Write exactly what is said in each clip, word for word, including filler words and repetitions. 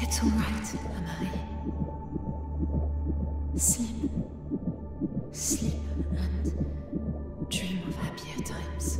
It's all right, Amari. Sleep. Sleep and dream of happier times.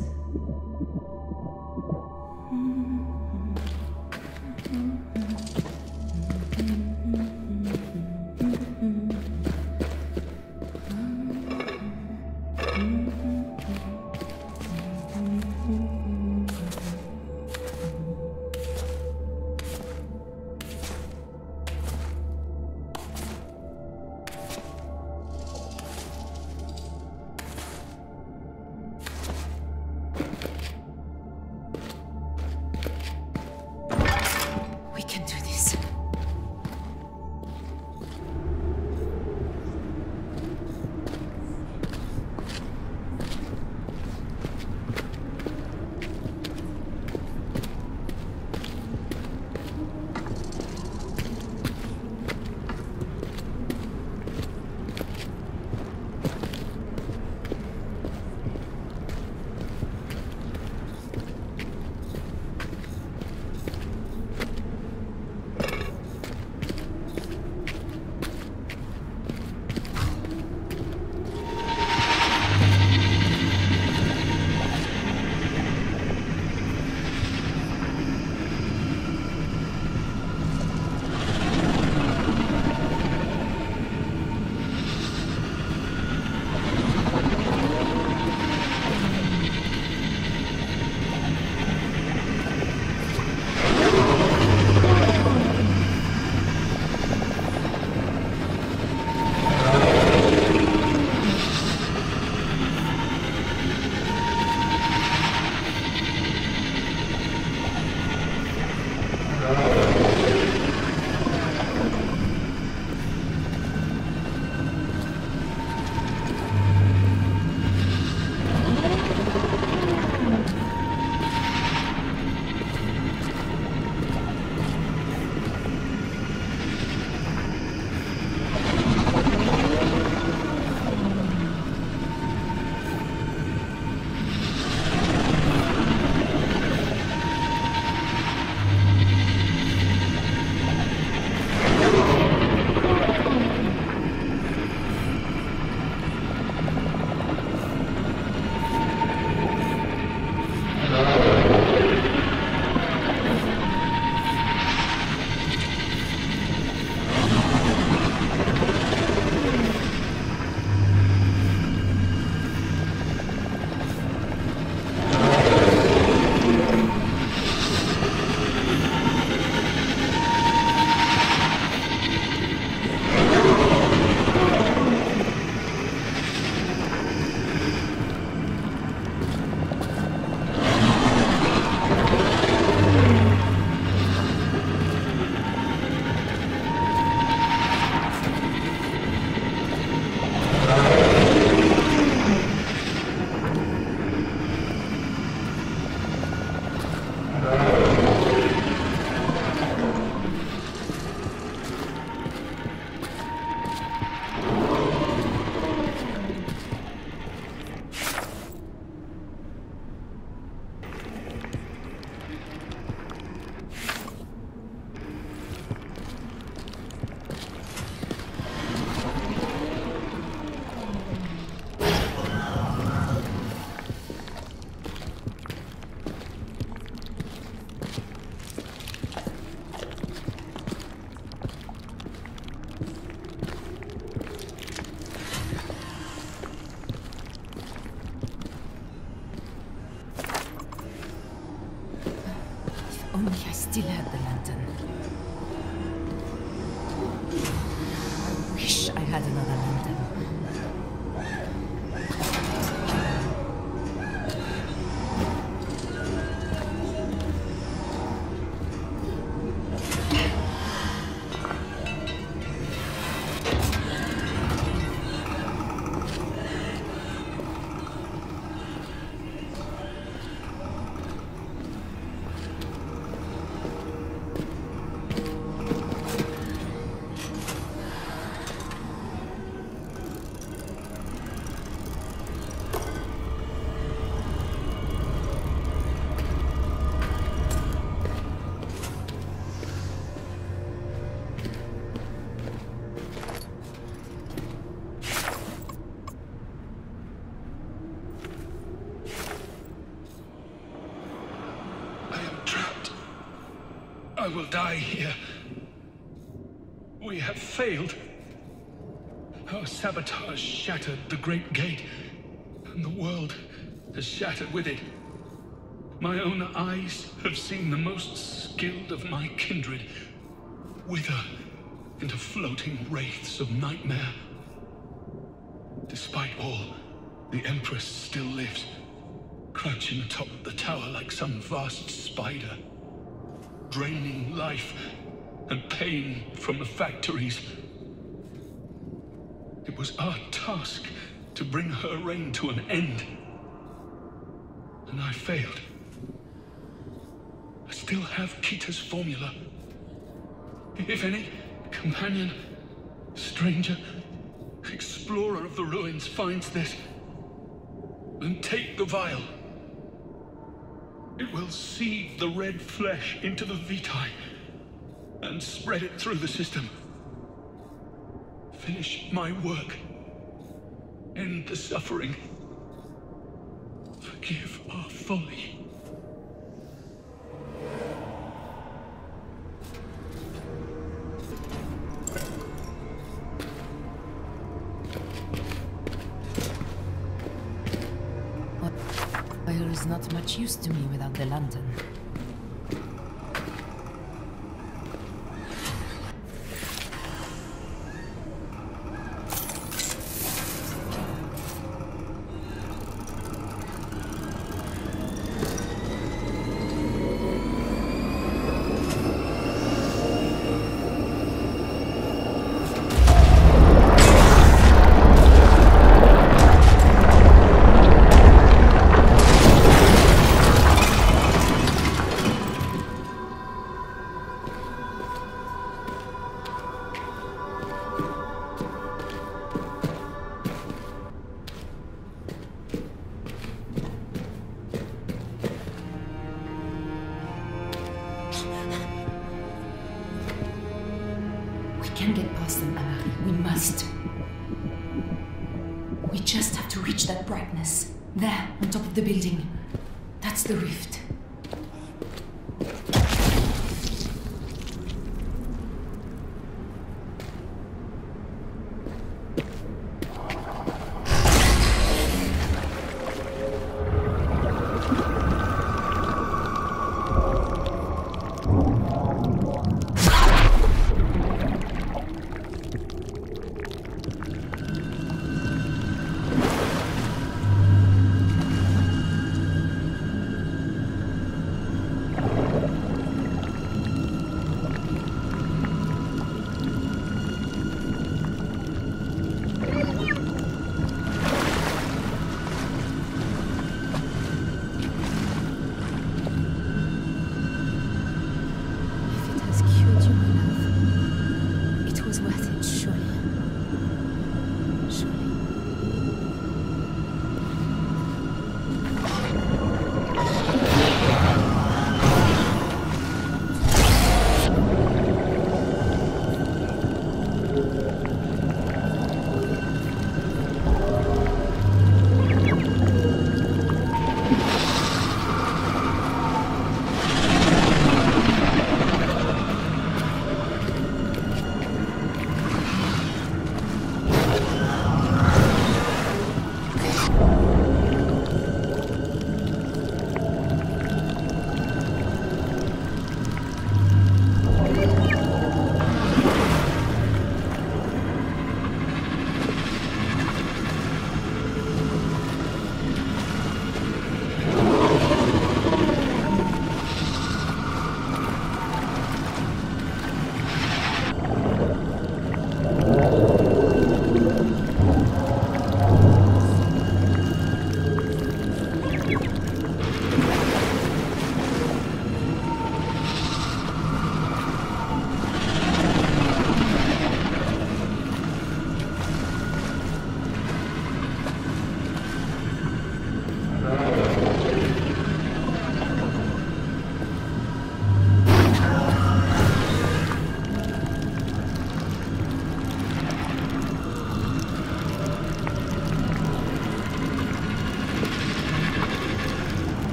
Only I still had the lantern. Wish I had another lantern. will die here. We have failed. Our sabotage shattered the Great Gate, and the world has shattered with it. My own eyes have seen the most skilled of my kindred wither into floating wraiths of nightmare. Despite all, the Empress still lives, crouching atop the tower like some vast spider, draining life and pain from the factories. It was our task to bring her reign to an end, and I failed. I still have Kita's formula. If any companion, stranger, explorer of the ruins finds this, then take the vial. It will seed the red flesh into the Vitae and spread it through the system. Finish my work. End the suffering. Forgive our folly. Fire is not much use to me without the lantern. We can get past them, Amari. We must. We just have to reach that brightness. There, on top of the building. That's the rift.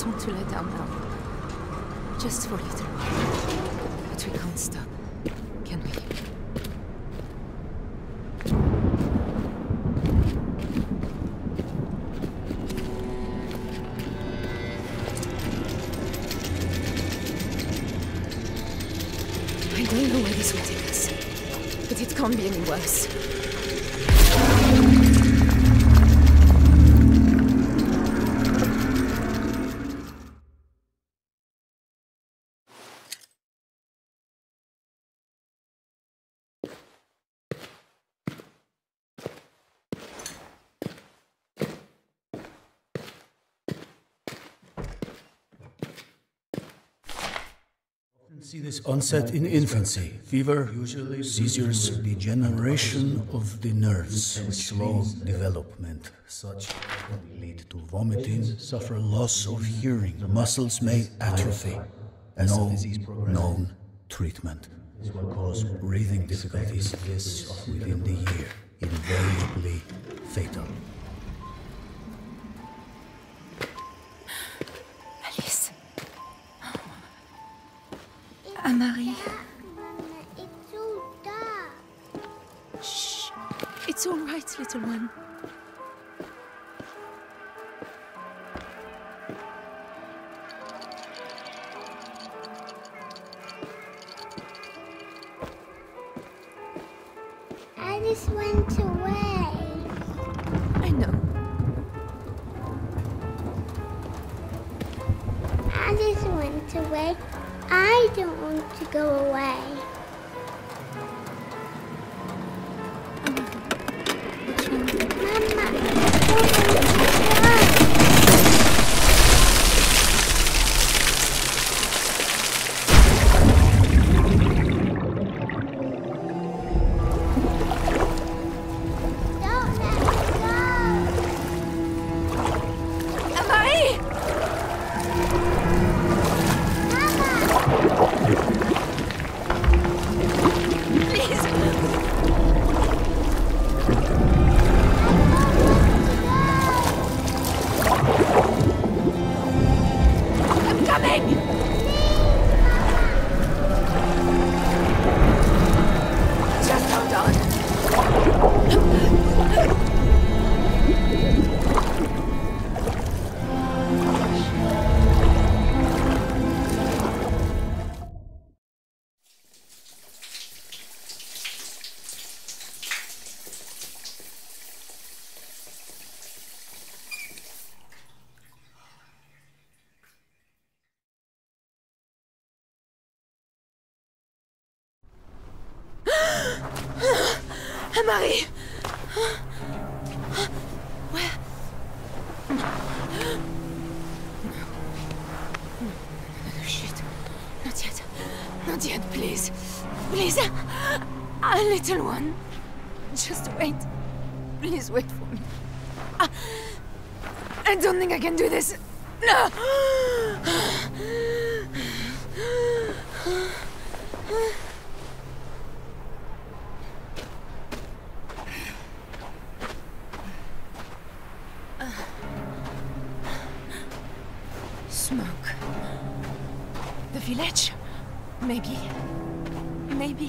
just want to lie down now. Just for a little while. But we can't stop, can we? I don't know where this will take us, but it can't be any worse. See this onset in infancy. Fever, usually seizures, degeneration of the nerves, slow development. Such can lead to vomiting, suffer loss of hearing. Muscles may atrophy. No known treatment. This will cause breathing difficulties. This within the year. Invariably fatal. Alice. Amari. It's so dark. Shh. It's all right, little one. Alice went away. I know. Alice went away. I don't want to go away. What's wrong? Mama, I don't want to go. Don't let me go. Amari! Please! I'm coming! Just hold on. Amari! Where? Shit. Not yet. Not yet, please. Please. A little one. Just wait. Please wait for me. I, I don't think I can do this. No! Smoke. The village? Maybe. Maybe.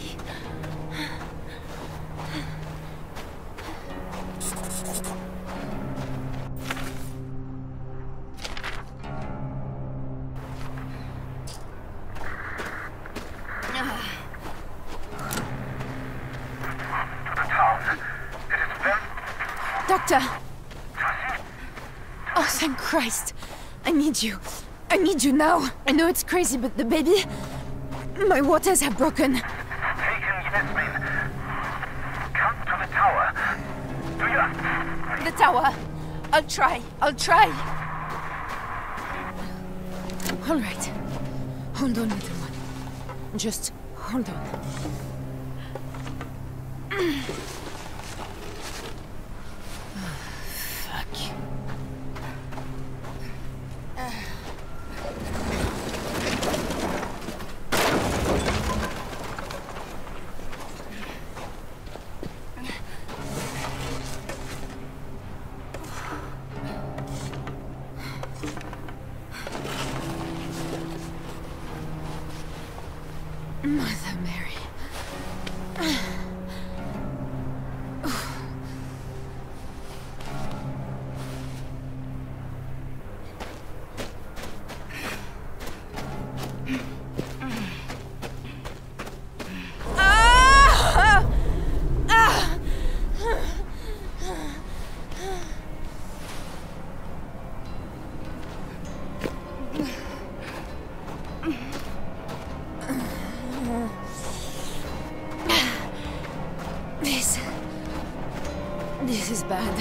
Doctor! Oh, thank Christ! I need you. I need you now. I know it's crazy, but the baby... My waters have broken. Taken Yasmin. Come to the tower. Do you... The tower. I'll try. I'll try. All right. Hold on, little one. Just hold on. Fuck. Mother Mary. This... This is bad.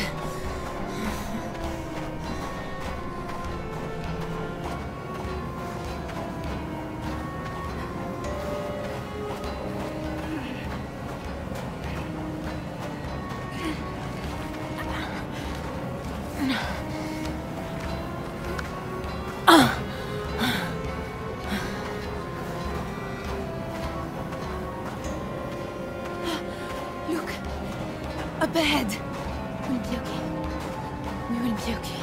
Look, a bed. We'll be okay. We will be okay.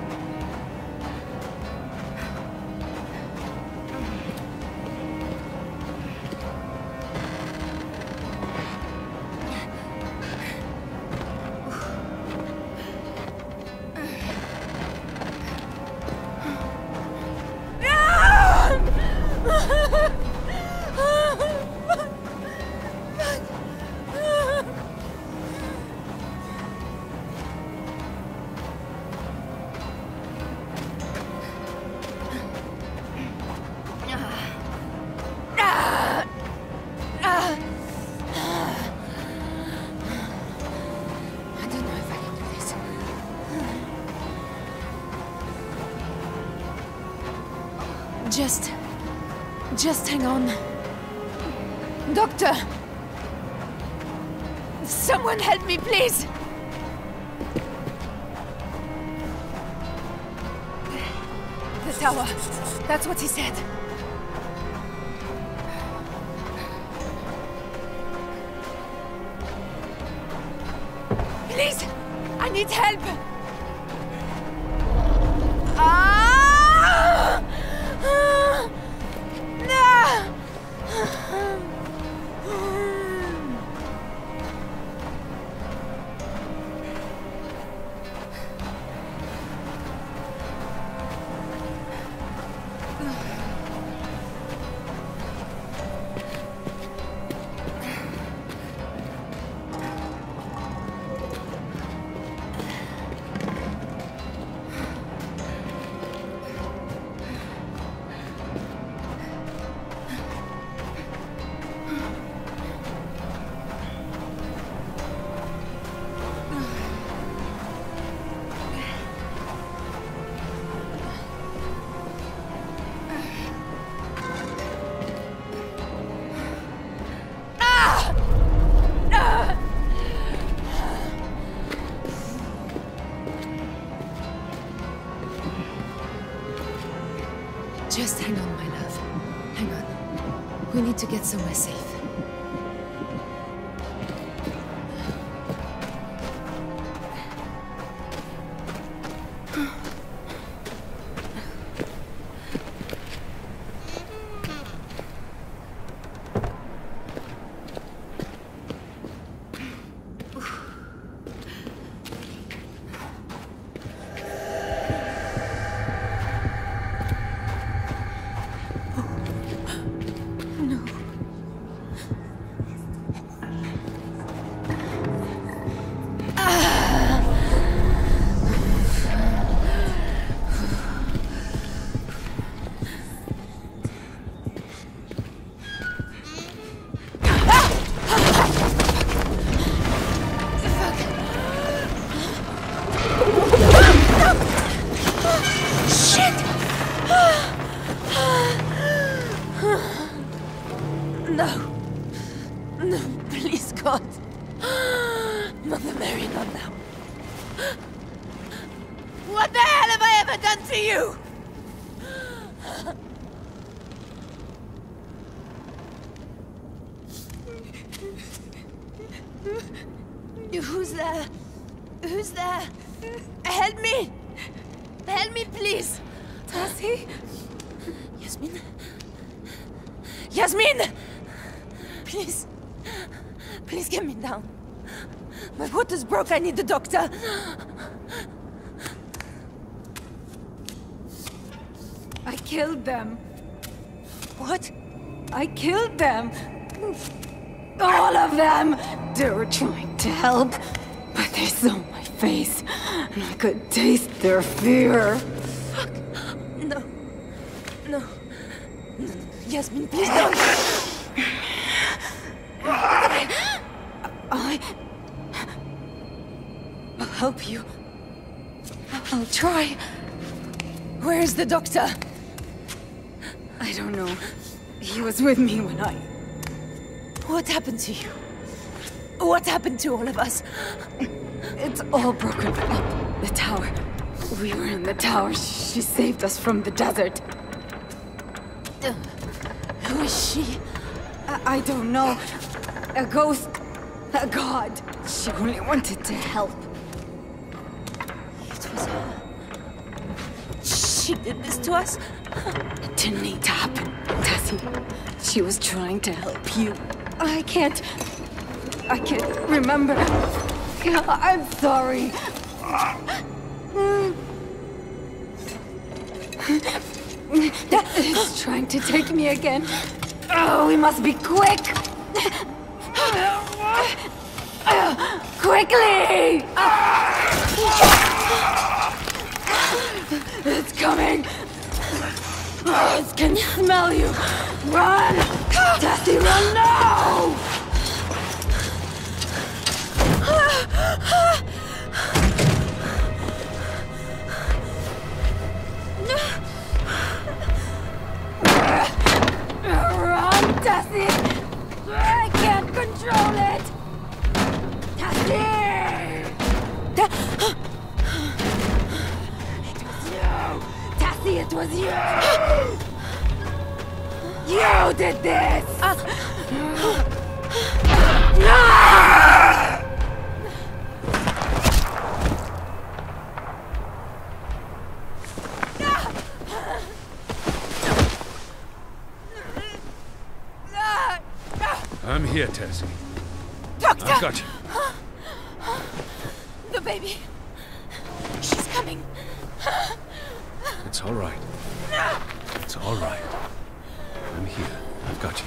I don't know if I can do this. Just... Just hang on. Doctor! Someone help me, please! The tower. That's what he said. Please! I need help! Ah! Ah! No! Just hang on, my love. Hang on. We need to get somewhere safe. No. No, please, God. Mother Mary, not now. What the hell have I ever done to you? Who's there? Who's there? Help me! Help me, please! Tassie? Yasmin? Yasmin! Please. Please get me down. My water's broke. I need the doctor. I killed them. What? I killed them. All of them. They were trying to help, but they saw my face, and I could taste their fear. Fuck. No. No. No. Yasmin, please don't. I... I'll help you. I'll try. Where is the doctor? I don't know. He was with me when I... What happened to you? What happened to all of us? It's all broken up. The tower. We were in the tower. She saved us from the desert. Uh, who is she? I, I don't know. A ghost. A god. She only wanted to help. It was her. She did this to us? It didn't need to happen, Tessie. She was trying to help you. I can't... I can't remember. I'm sorry. It's trying to take me again. Oh, we must be quick. Quickly! It's coming. It can smell you. Run! Tessie, run now! Run, Tessie! I can't control it! Tessie! It was you! Tessie, it was you! You did this! I'm here, Tessie. Doctor! I've got you. The baby. She's coming. It's all right. It's all right. I'm here. I've got you.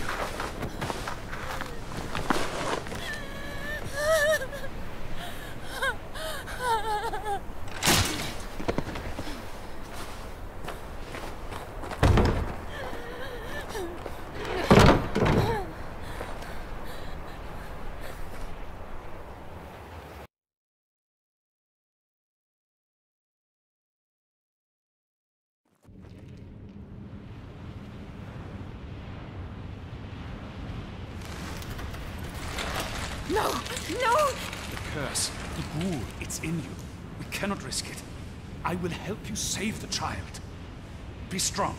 No! No! The curse, the ghoul, it's in you. We cannot risk it. I will help you save the child. Be strong.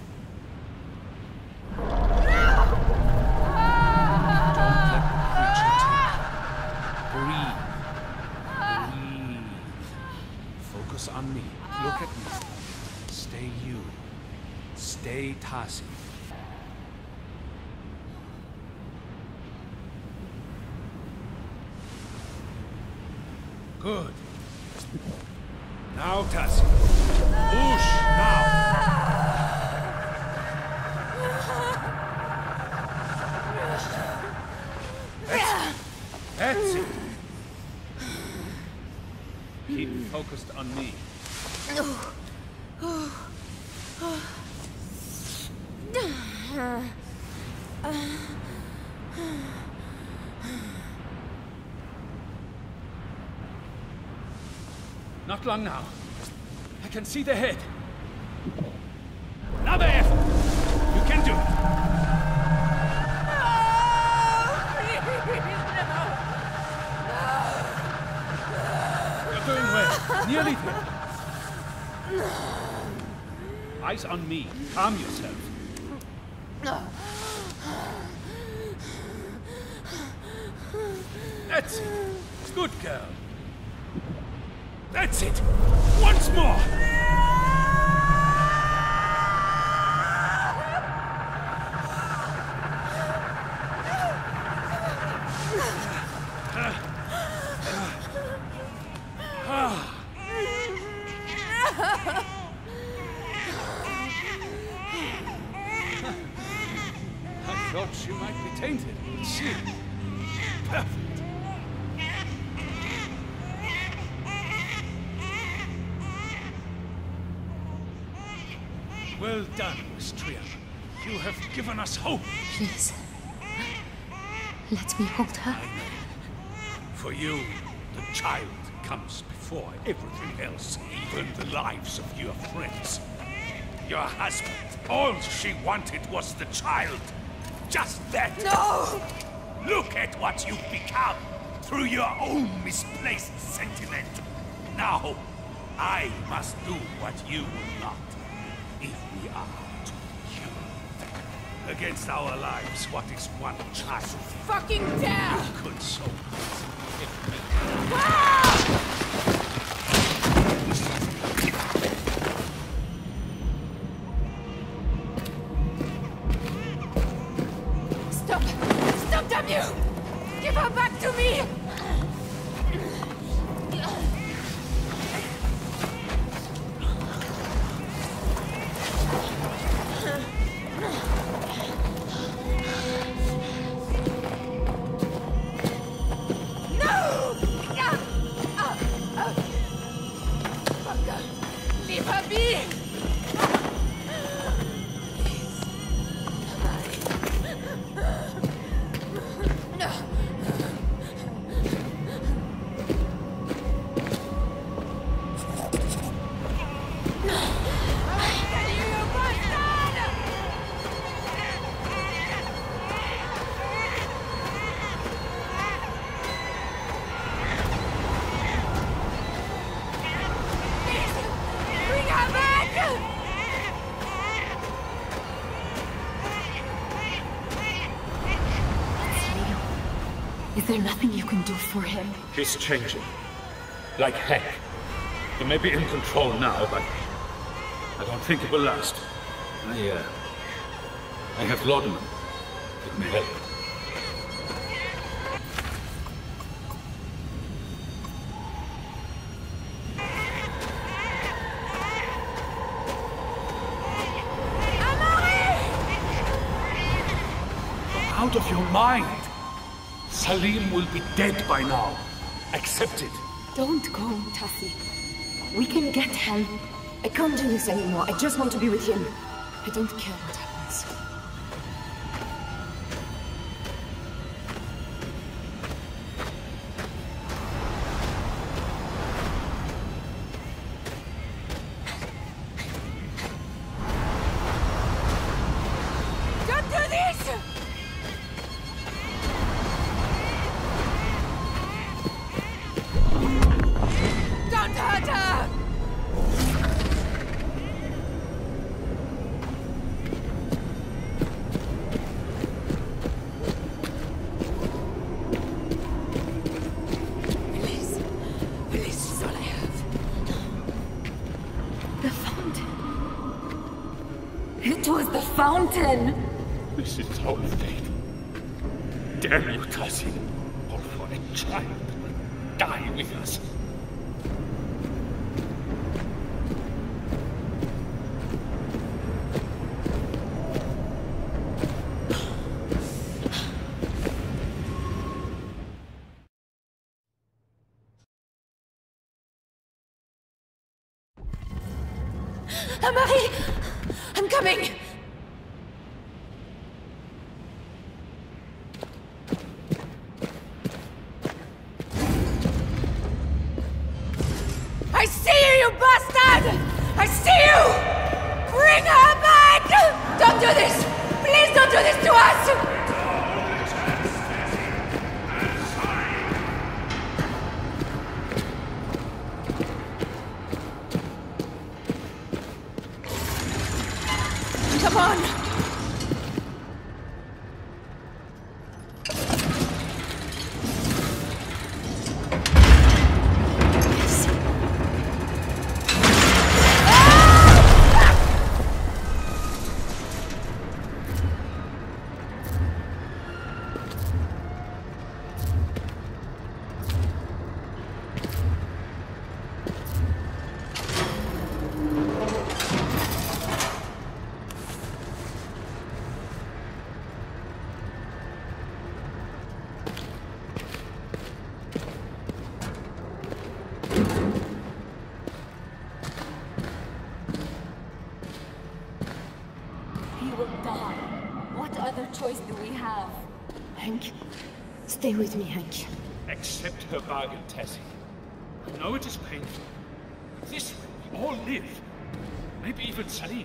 Don't let the creature take you. Breathe. Breathe. Focus on me. Look at me. Stay you. Stay Tasi. Good. Now, Tassie. Whoosh, now. That's it. That's it. Keep focused on me. Not long now. I can see the head. Another effort. You can do it. You're doing well. Nearly there. Eyes on me. Calm yourself. That's it. Good girl. That's it! Once more! thought she might be tainted, but she... perfect. Well done, Miss Triana. You have given us hope. Please. Let me hold her. For you, the child comes before everything else, even the lives of your friends. Your husband, all she wanted was the child. Just that. No! Look at what you've become through your own misplaced sentiment. Now, I must do what you will not. If we are to kill against our lives, what is one child? Fucking dare! You could so easily Stop! Stop, damn you! Give her back to me! Is there nothing you can do for him? He's changing. Like heck. He may be in control now, but I don't think it will last. I, uh... I have laudanum. It may help. You're out of your mind! Salim will be dead by now. Accept it. Don't go, Tassi. We can get help. I can't do this anymore. I just want to be with him. I don't care what happens. Don't do this! Don't hurt her! Please. Please, is all I have. The fountain. It was the fountain! This is our fate. Damn you, Tassi. All for a child that will die with us. Marie! I'm coming! I see you, you bastard! I see you! Bring her back! Don't do this! Please don't do this to us! Come on! Hank, stay with me, Hank. Accept her bargain, Tasi. I know it is painful. But this way we all live. Maybe even Salim.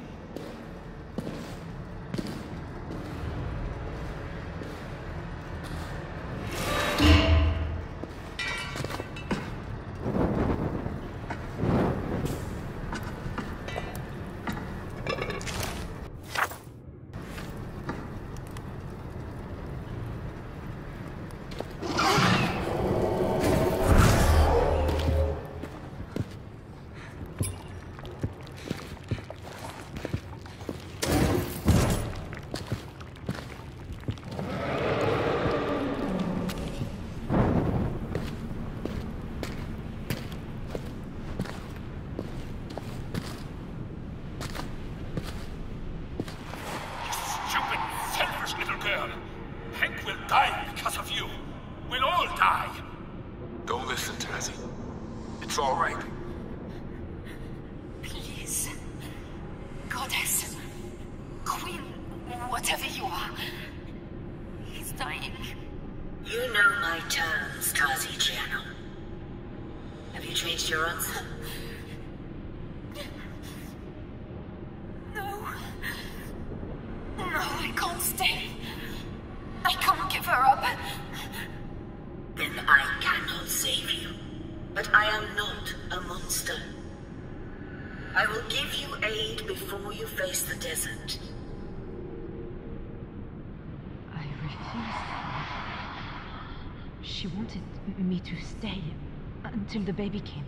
Until the baby came.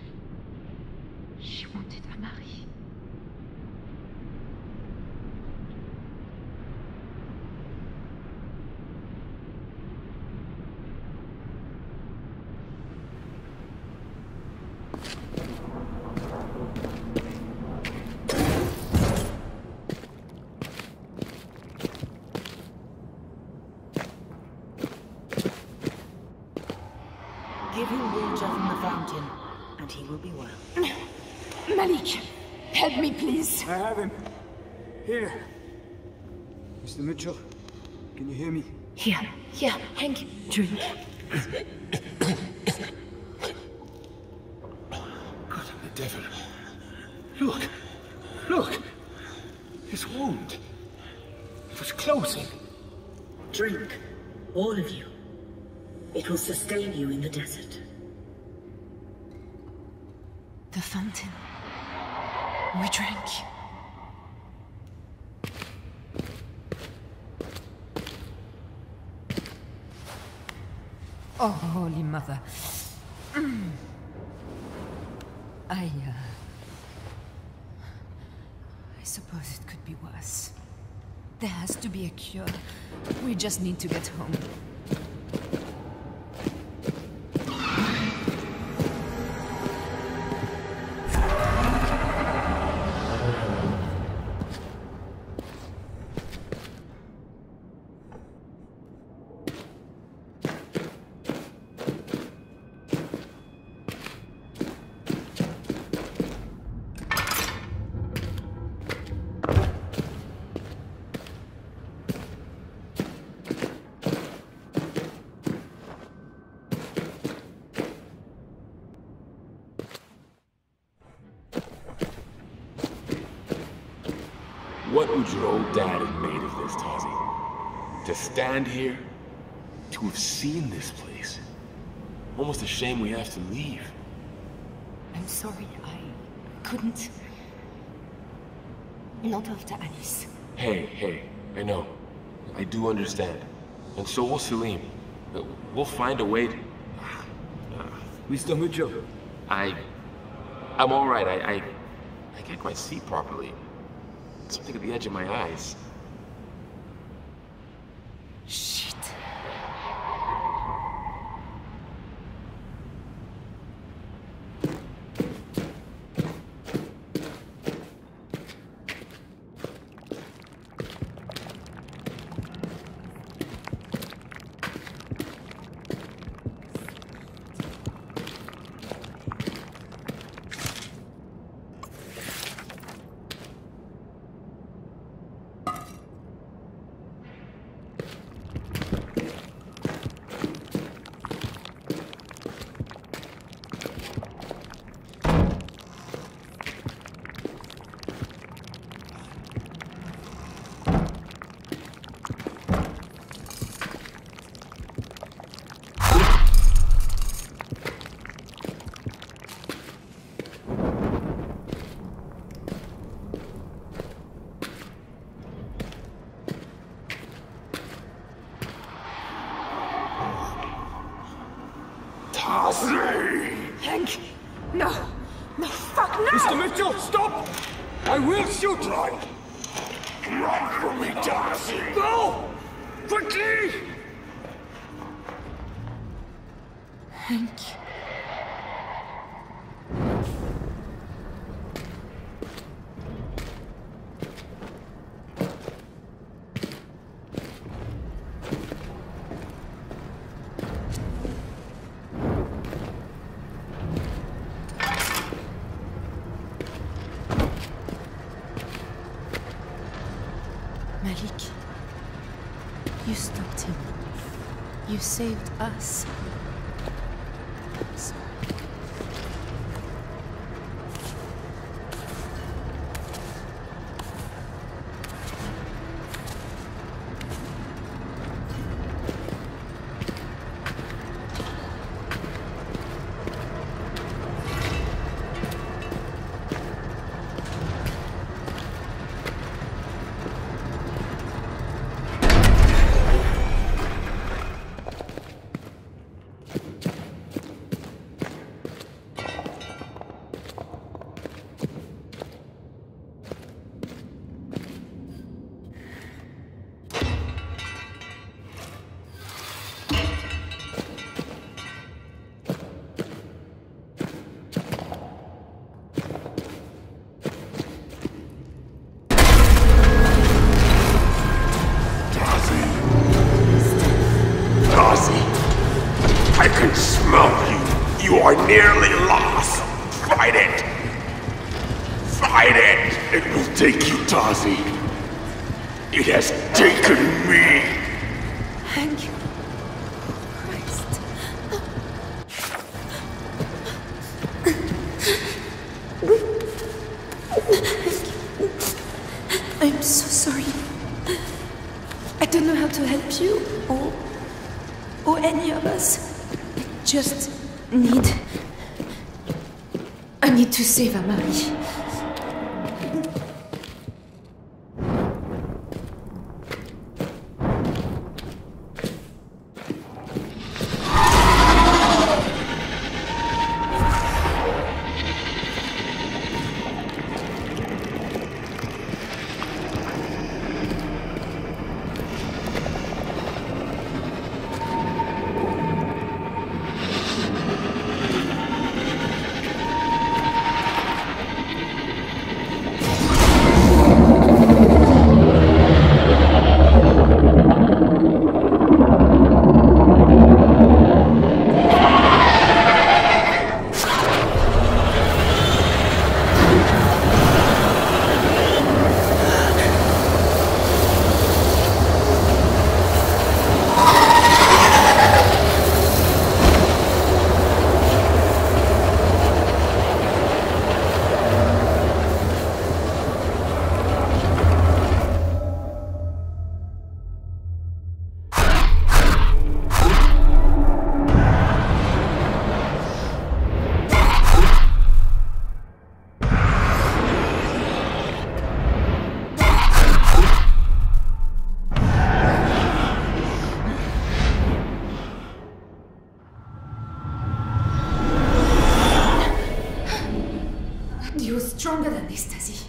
She wanted Amari. Give him water from the fountain, and he will be well. Malik, help me, please. I have him. Here. Mister Mitchell, can you hear me? Here, here, Hank, drink. God, the devil. Look, look. His wound. It was closing. Drink, all of you. It will sustain you in the desert. The fountain. We drank. Oh, Holy Mother. Mm. I, uh... I suppose it could be worse. There has to be a cure. We just need to get home. What would your old dad have made of this, Tasi? To stand here, to have seen this place. Almost a shame we have to leave. I'm sorry, I couldn't. Not after Alice. Hey, hey, I know. I do understand. And so will Salim. We'll find a way to... Mister Mitchell. I... I'm alright. I, I... I can't quite see properly. Something at the edge of my eyes. Shit. No! No, fuck no! Mister Mitchell, stop! I will shoot! Run! Run from me, Darcy! Go! Quickly! Thank you. Malik, you stopped him. You saved us. So nearly lost. Fight it! Fight it! It will take you, Tazi. It has taken me. Thank you. Christ. I'm so sorry. I don't know how to help you, or... or any of us. I just need... I need to save Amari. You're stronger than this, Tazi.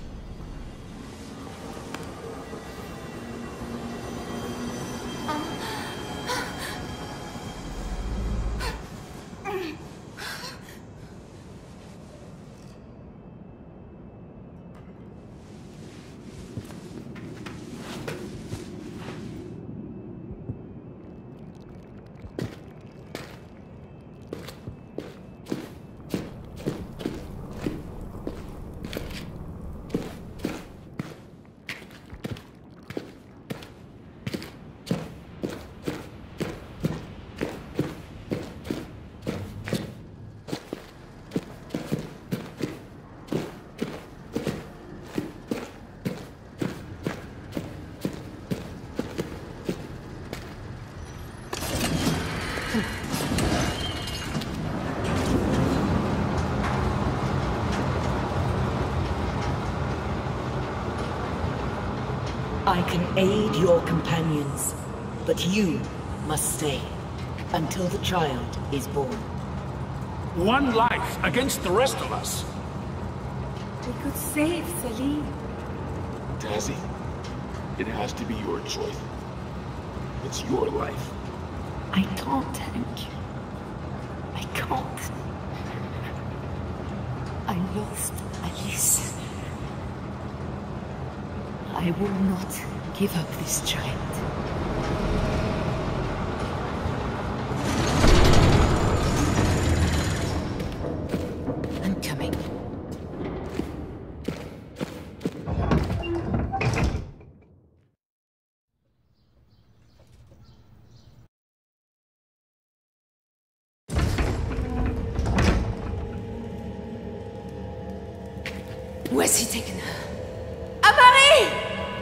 I can aid your companions, but you must stay until the child is born. One life against the rest of us. We could save Selim. Tasi, it has to be your choice. It's your life. I can't, Hank. I can't. I lost Alice. I will not give up this child. I'm coming. Where's he taken her? Amari!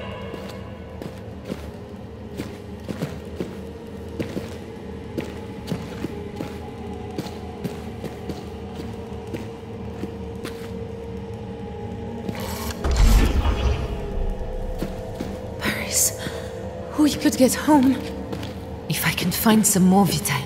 Paris. We could get home. If I can find some more Vitae.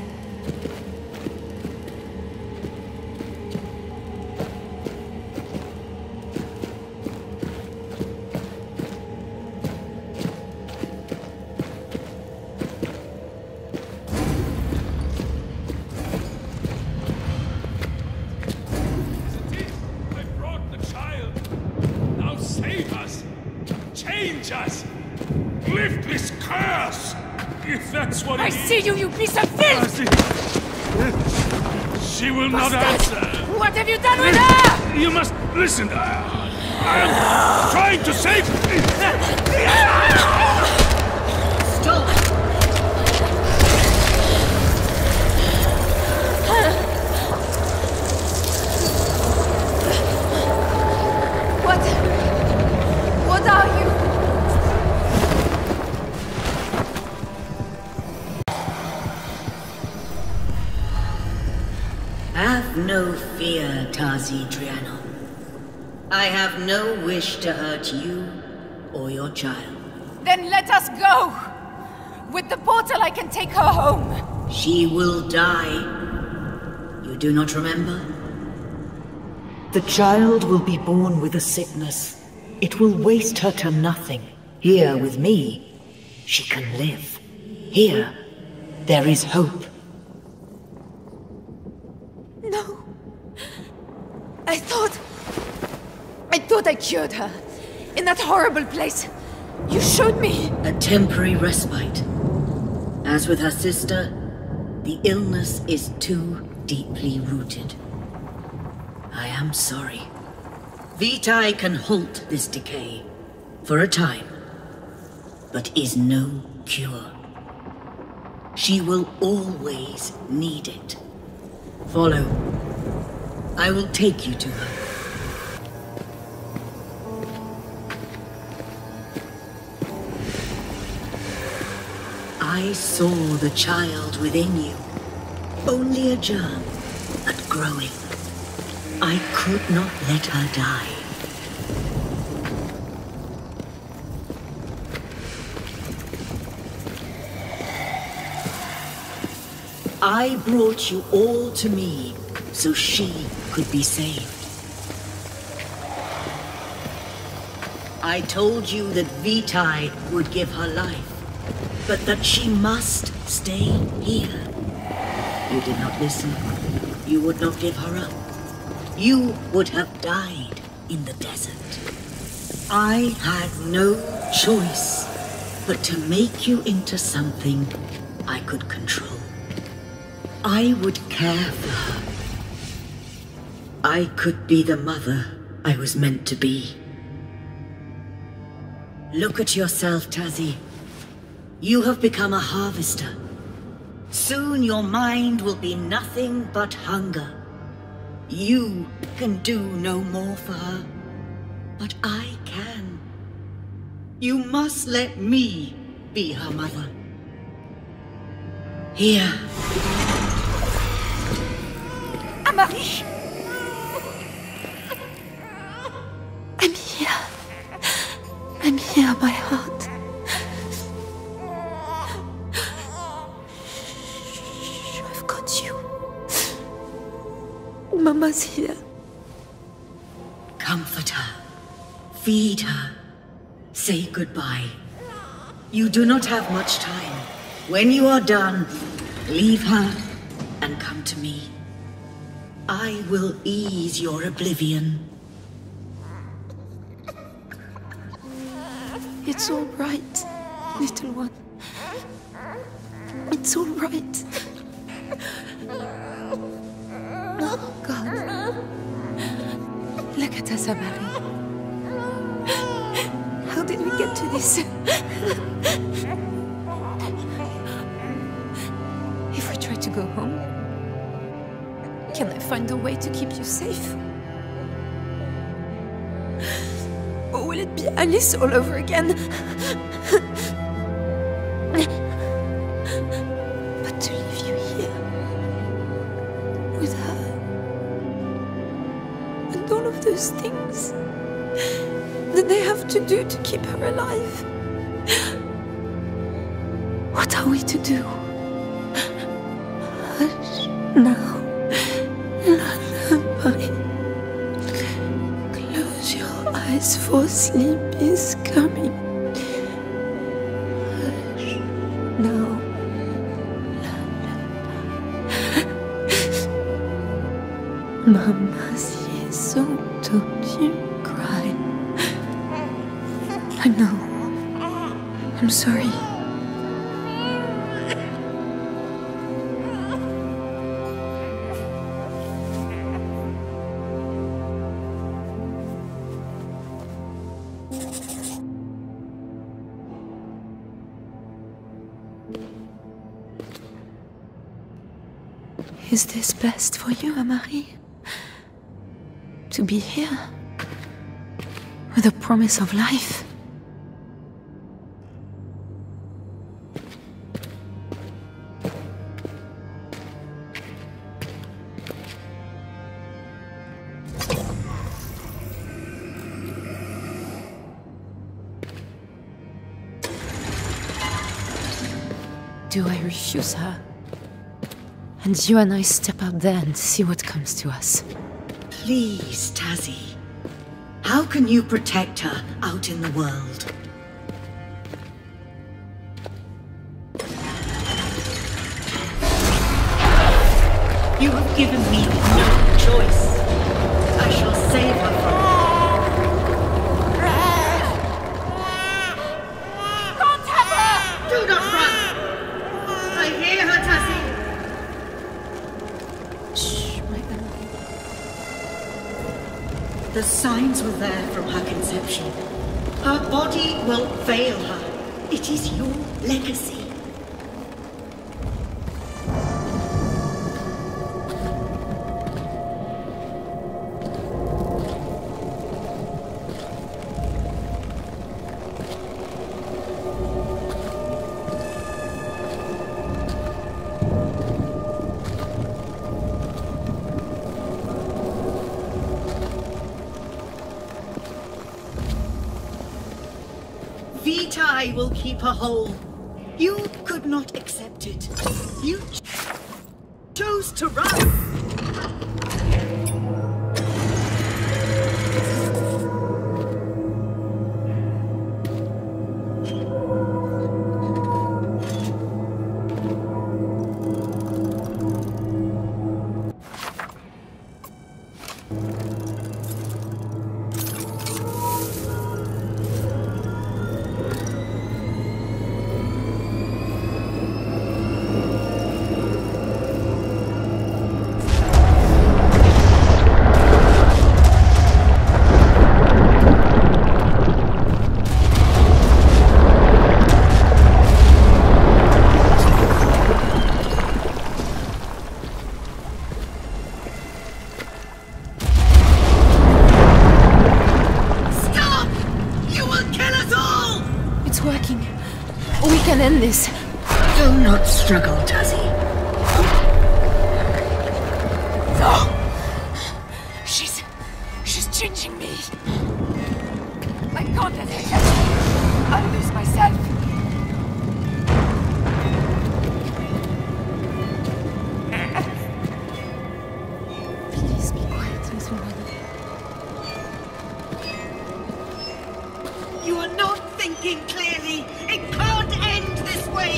You, you piece of filth! She will not Bastard! answer. What have you done with her? You must listen. I am trying to save. Stop! What? What are you? Have no fear, Tasi Trianon. I have no wish to hurt you or your child. Then let us go! With the portal I can take her home! She will die. You do not remember? The child will be born with a sickness. It will waste her to nothing. Here with me, she can live. Here, there is hope. No. I thought... I thought I cured her. In that horrible place. You showed me. A temporary respite. As with her sister, the illness is too deeply rooted. I am sorry. Vitae can halt this decay. For a time. But is no cure. She will always need it. Follow. I will take you to her. I saw the child within you. Only a germ, but growing. I could not let her die. I brought you all to me so she could be saved. I told you that Vitae would give her life, but that she must stay here. You did not listen. You would not give her up. You would have died in the desert. I had no choice but to make you into something I could control. I would care for her. I could be the mother I was meant to be. Look at yourself, Tasi. You have become a harvester. Soon your mind will be nothing but hunger. You can do no more for her, but I can. You must let me be her mother. Here. Amari! I'm here. I'm here, my heart. I've got you. Mama's here. Comfort her. Feed her. Say goodbye. You do not have much time. When you are done, leave her and come to me. I will ease your oblivion. It's all right, little one. It's all right. Oh, God. Look at us, Amari. How did we get to this? If we try to go home, can I find a way to keep you safe? Or will it be Alice all over again? But to leave you here, with her, and all of those things that they have to do to keep her alive. What are we to do? Hush now, lullaby. Close your eyes, for sleep is coming. Hush now, lullaby. Mama, si so don't you cry. I know. I'm sorry. Is this best for you, Amari? To be here? With a promise of life? Do I refuse her? And you and I step out there and see what comes to us. Please, Tazzy. How can you protect her out in the world? You have given me no choice. I shall save her from you. Can't have her! Do not run! I hear her, Tazzy. The signs were there from her conception. Her body will fail her. It is your legacy. Vitae will keep her whole. You could not accept it. You ch chose to run. End this. Do not struggle, Tazzy. No! She's... she's changing me. I can't let her catch me. I'll lose myself. Please be quiet. You are not thinking clearly. It can't end this way.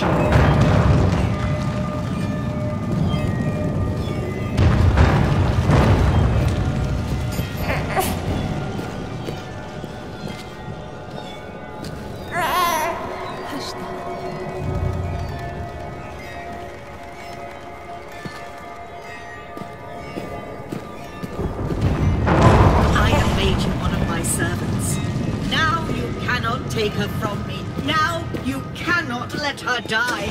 Take her from me. Now you cannot let her die.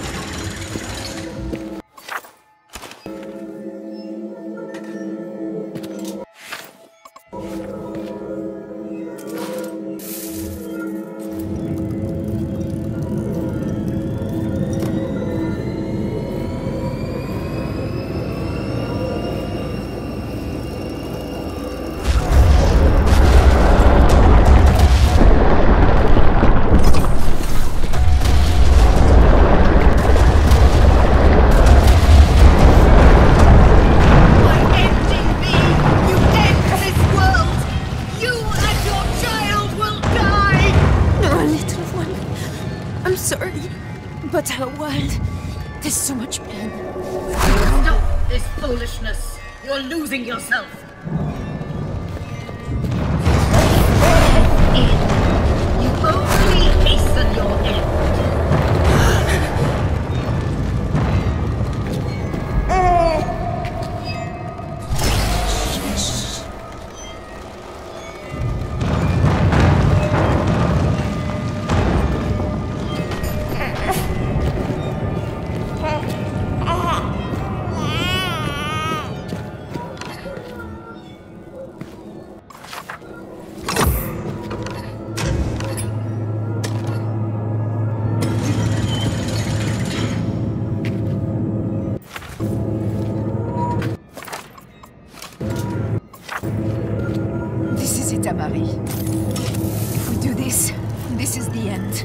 But her world, there's so much pain. Stop this foolishness. You're losing yourself. You only hasten your end. Tamari. If we do this, this is the end.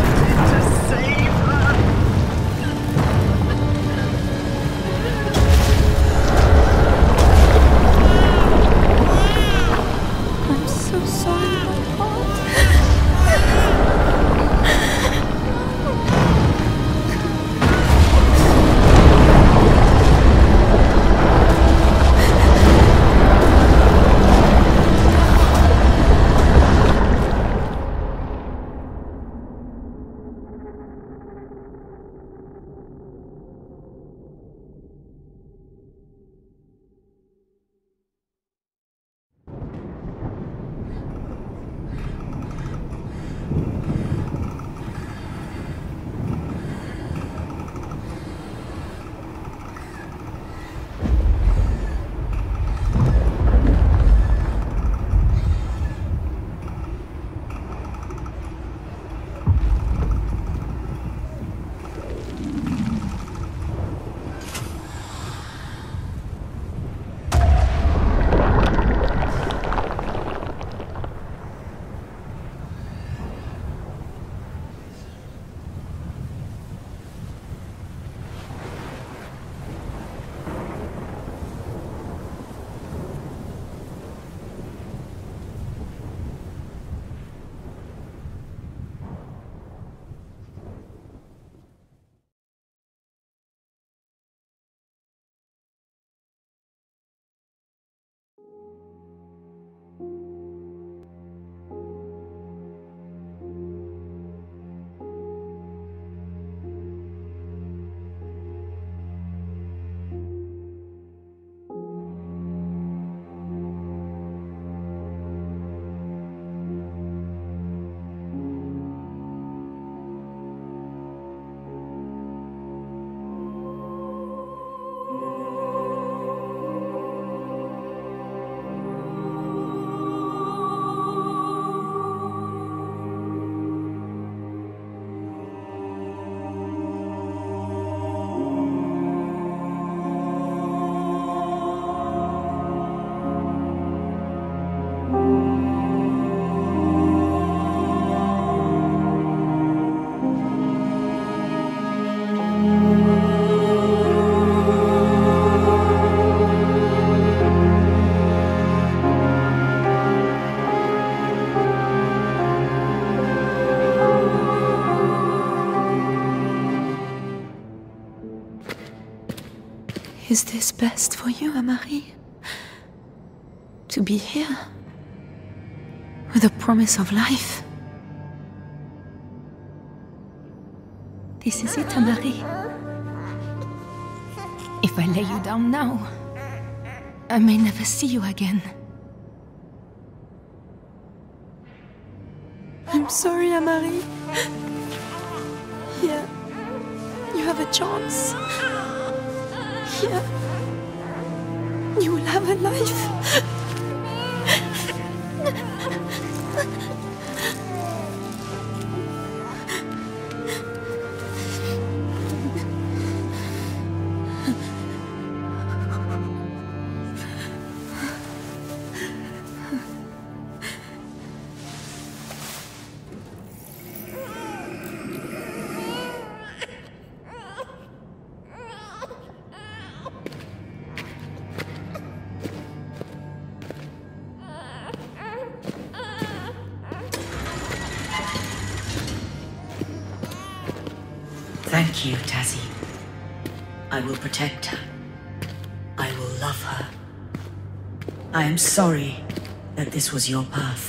Save her! Is this best for you, Amari? To be here? With the promise of life? This is it, Amari. If I lay you down now, I may never see you again. I'm sorry, Amari. Here, you have a chance. Here, you will have a life. Thank you, Tasi. I will protect her. I will love her. I am sorry that this was your path.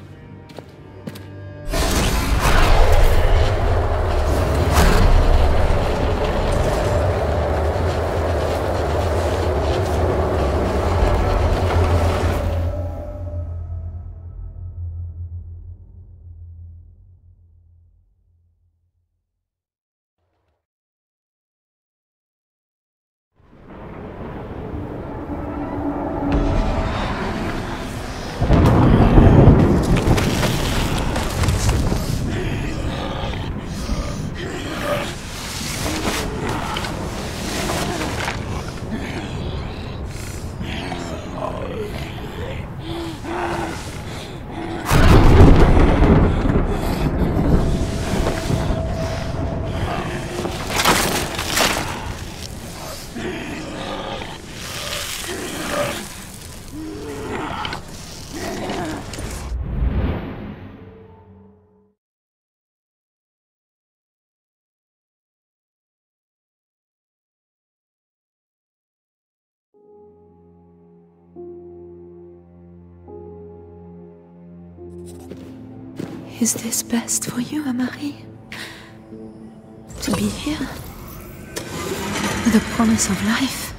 Is this best for you, Amari? To be here? With the promise of life?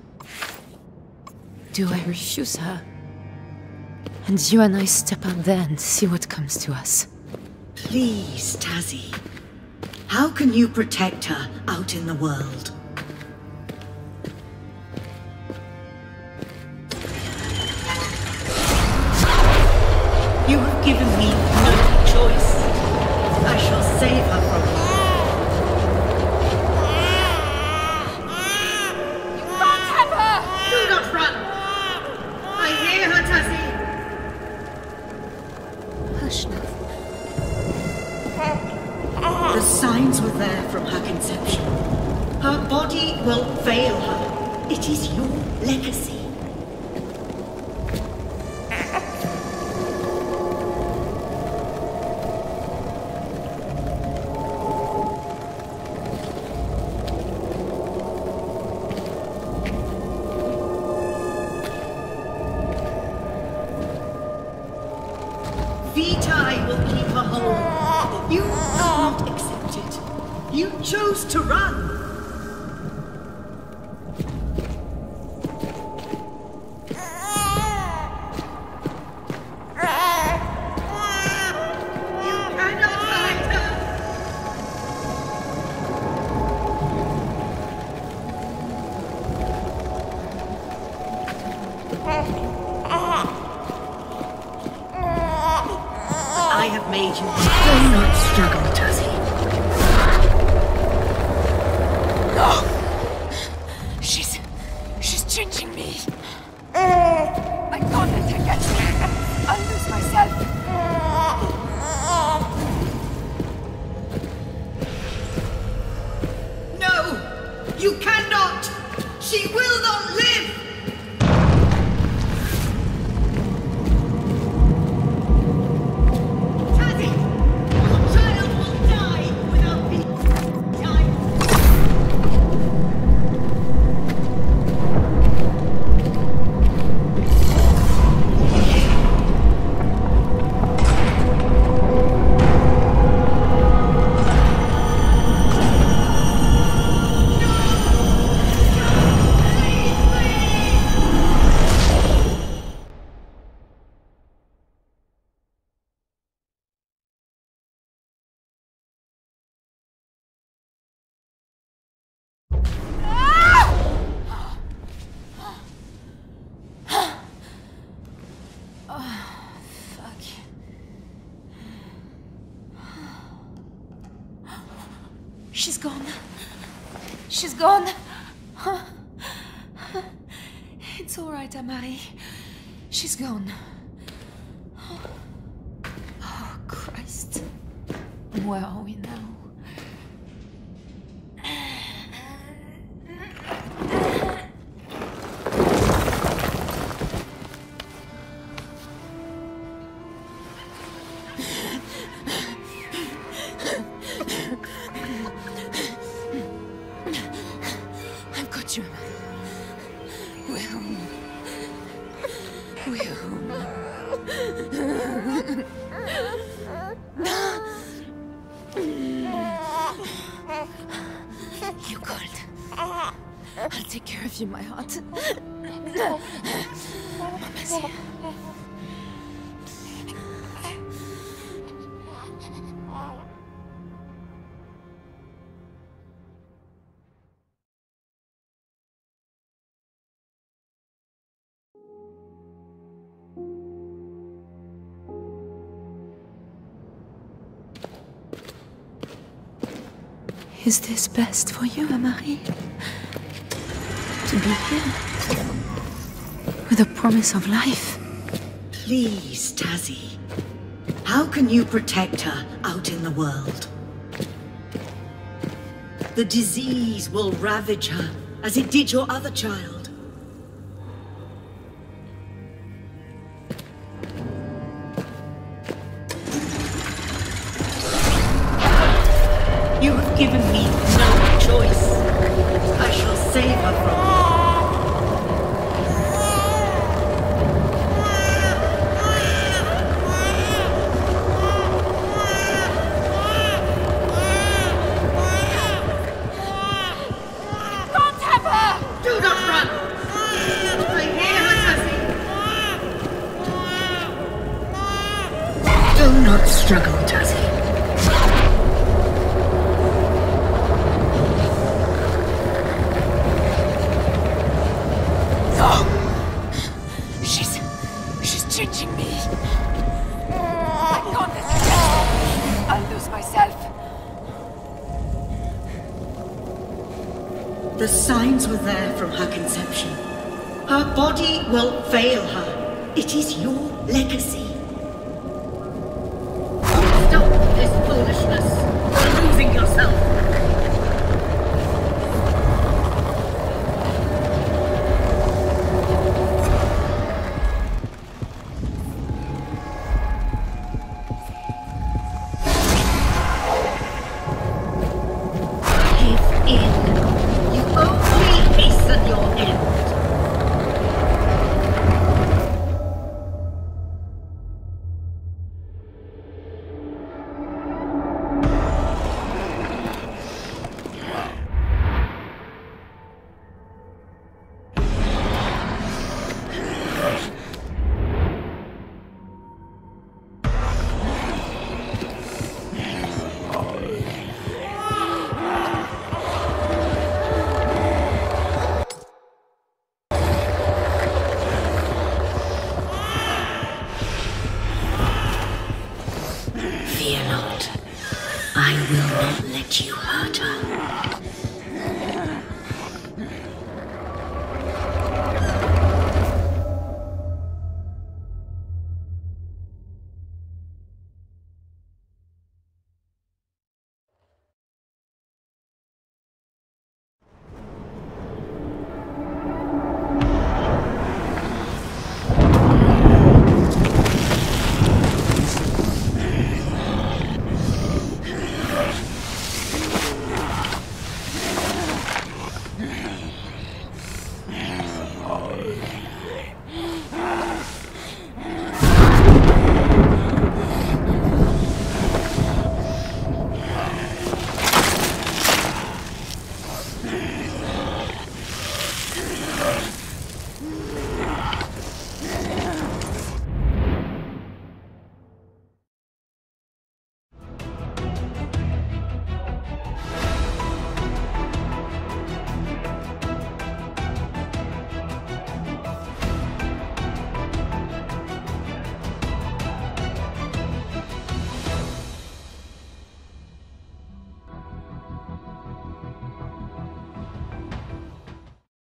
Do I refuse her? And you and I step out there and see what comes to us. Please, Tasi. How can you protect her out in the world? You have given me no choice. I shall save her from you. You can't have her! Do not run! I hear her, Tasi! Hush now. The signs were there from her conception. Her body will fail her. It is your legacy. Vitae will keep her whole. You did not accept it. You chose to run. I have made you do not struggle, Tasi. No! She's... she's changing me. I can't let her get me. I'll lose myself. No! You cannot! She will not live! She's gone. She's gone. It's all right, Amari. She's gone. Oh, Christ. Where are we now? I've got you, Amari. We're home. We're home. You cold. I'll take care of you, my heart. Mama's here. Is this best for you, Amari? To be here? With a promise of life? Please, Tazzy. How can you protect her out in the world? The disease will ravage her, as it did your other child. You have given me no choice. I shall save her from you. Can't have her! Do not run! I hear her, Tazzy. Do not struggle, Tazzy. She's... she's changing me. I can't let her go. I'll lose myself. The signs were there from her conception. Her body will fail her. It is your legacy. Stop this foolishness. You're losing yourself. Fear not. I will not let you hurt her.